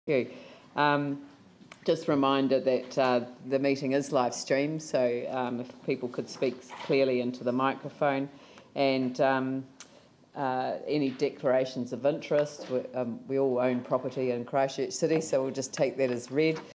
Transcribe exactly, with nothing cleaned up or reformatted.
Thank you. Um, just a reminder that uh, the meeting is live streamed, so um, if people could speak clearly into the microphone, and um, uh, any declarations of interest. We, um, we all own property in Christchurch City, so we'll just take that as read.